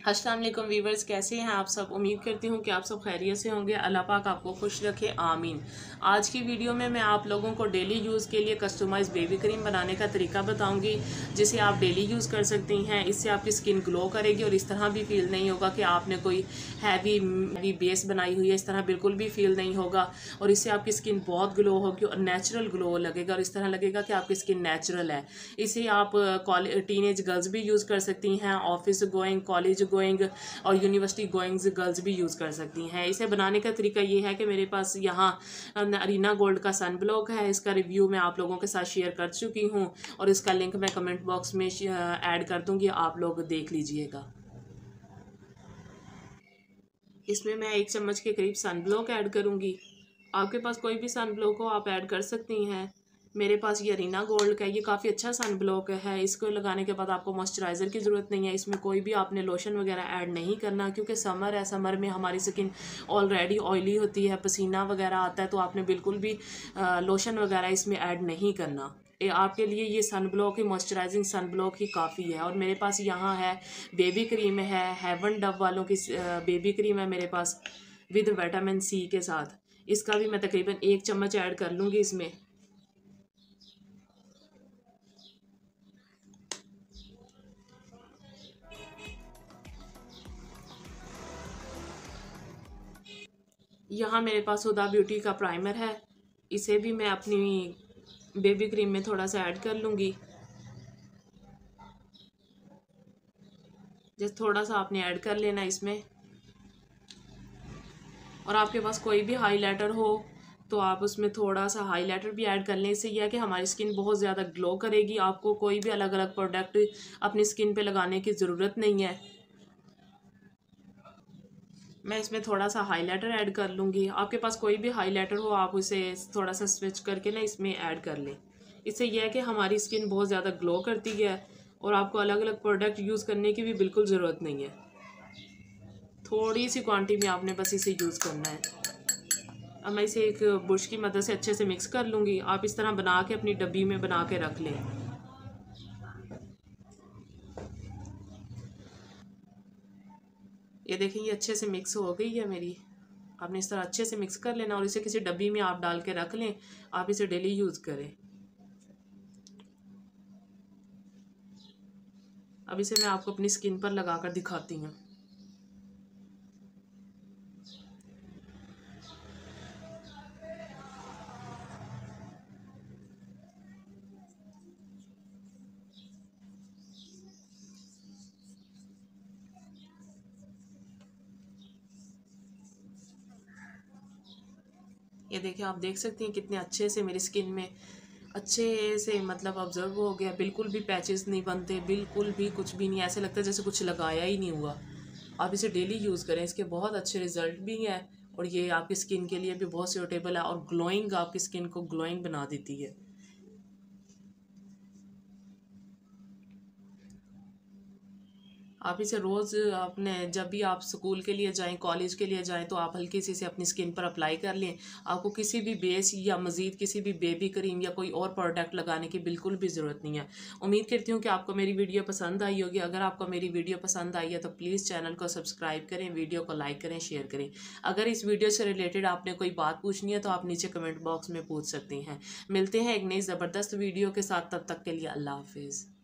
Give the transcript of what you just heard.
अस्सलाम वालेकुम वीवर्स, कैसे हैं आप सब। उम्मीद करती हूँ कि आप सब खैरियत से होंगे। अल्लाह पाक आपको खुश रखे, आमीन। आज की वीडियो में मैं आप लोगों को डेली यूज़ के लिए कस्टमाइज बेबी क्रीम बनाने का तरीका बताऊंगी, जिसे आप डेली यूज़ कर सकती हैं। इससे आपकी स्किन ग्लो करेगी और इस तरह भी फील नहीं होगा कि आपने कोई हैवी बेस बनाई हुई है। इस तरह बिल्कुल भी फील नहीं होगा और इससे आपकी स्किन बहुत ग्लो होगी और नेचुरल ग्लो लगेगा और इस तरह लगेगा कि आपकी स्किन नेचुरल है। इसे आप टीनेज गर्ल्स भी यूज़ कर सकती हैं, ऑफिस गोइंग, कॉलेज गोइंग और यूनिवर्सिटी गोइंग गर्ल्स भी यूज़ कर सकती हैं। इसे बनाने का तरीका ये है कि मेरे पास यहाँ अरीना गोल्ड का सन ब्लॉक है। इसका रिव्यू मैं आप लोगों के साथ शेयर कर चुकी हूँ और इसका लिंक मैं कमेंट बॉक्स में ऐड कर दूँगी, आप लोग देख लीजिएगा। इसमें मैं 1 चम्मच के करीब सन ब्लॉक ऐड करूँगी। आपके पास कोई भी सन ब्लॉक हो आप ऐड कर सकती हैं। मेरे पास ये अरीना गोल्ड का, ये काफ़ी अच्छा सन ब्लॉक है। इसको लगाने के बाद आपको मॉइस्चराइज़र की ज़रूरत नहीं है। इसमें कोई भी आपने लोशन वगैरह ऐड नहीं करना, क्योंकि समर है। समर में हमारी स्किन ऑलरेडी ऑयली होती है, पसीना वगैरह आता है, तो आपने बिल्कुल भी लोशन वगैरह इसमें ऐड नहीं करना। आपके लिए ये सन ब्लॉक ही, मॉइस्चराइजिंग सन ब्लॉक ही काफ़ी है। और मेरे पास यहाँ है बेबी क्रीम है, हेवन डव वालों की बेबी क्रीम है मेरे पास विद विटामिन सी के साथ। इसका भी मैं तकरीबन 1 चम्मच ऐड कर लूँगी इसमें। यहाँ मेरे पास हुदा ब्यूटी का प्राइमर है, इसे भी मैं अपनी बेबी क्रीम में थोड़ा सा ऐड कर लूँगी। जैसे थोड़ा सा आपने ऐड कर लेना इसमें। और आपके पास कोई भी हाइलाइटर हो तो आप उसमें थोड़ा सा हाइलाइटर भी ऐड कर लें। इससे यह है कि हमारी स्किन बहुत ज़्यादा ग्लो करेगी। आपको कोई भी अलग अलग प्रोडक्ट अपनी स्किन पे लगाने की ज़रूरत नहीं है। मैं इसमें थोड़ा सा हाइलाइटर ऐड कर लूँगी। आपके पास कोई भी हाइलाइटर हो आप उसे थोड़ा सा स्विच करके ना इसमें ऐड कर लें। इससे यह है कि हमारी स्किन बहुत ज़्यादा ग्लो करती है और आपको अलग अलग प्रोडक्ट यूज़ करने की भी बिल्कुल ज़रूरत नहीं है। थोड़ी सी क्वांटिटी में आपने बस इसे यूज़ करना है। अब मैं इसे एक ब्रश की मदद से अच्छे से मिक्स कर लूँगी। आप इस तरह बना के अपनी डब्बी में बना के रख लें। ये देखें, ये अच्छे से मिक्स हो गई है मेरी। आपने इस तरह अच्छे से मिक्स कर लेना और इसे किसी डब्बी में आप डाल के रख लें। आप इसे डेली यूज़ करें। अब इसे मैं आपको अपनी स्किन पर लगा कर दिखाती हूँ। ये देखिए, आप देख सकती हैं कितने अच्छे से मेरी स्किन में अच्छे से मतलब ऑब्जर्व हो गया। बिल्कुल भी पैचेस नहीं बनते, बिल्कुल भी कुछ भी नहीं। ऐसे लगता है जैसे कुछ लगाया ही नहीं हुआ। आप इसे डेली यूज़ करें, इसके बहुत अच्छे रिजल्ट भी हैं और ये आपकी स्किन के लिए भी बहुत सूटेबल है और ग्लोइंग, आपकी स्किन को ग्लोइंग बना देती है। आप इसे रोज़ अपने जब भी आप स्कूल के लिए जाएं, कॉलेज के लिए जाएं, तो आप हल्की सी इसे अपनी स्किन पर अप्लाई कर लें। आपको किसी भी बेस या मज़ीद किसी भी बेबी क्रीम या कोई और प्रोडक्ट लगाने की बिल्कुल भी ज़रूरत नहीं है। उम्मीद करती हूँ कि आपको मेरी वीडियो पसंद आई होगी। अगर आपको मेरी वीडियो पसंद आई है तो प्लीज़ चैनल को सब्सक्राइब करें, वीडियो को लाइक करें, शेयर करें। अगर इस वीडियो से रिलेटेड आपने कोई बात पूछनी है तो आप नीचे कमेंट बॉक्स में पूछ सकती हैं। मिलते हैं एक नई ज़बरदस्त वीडियो के साथ, तब तक के लिए अल्लाह हाफिज़।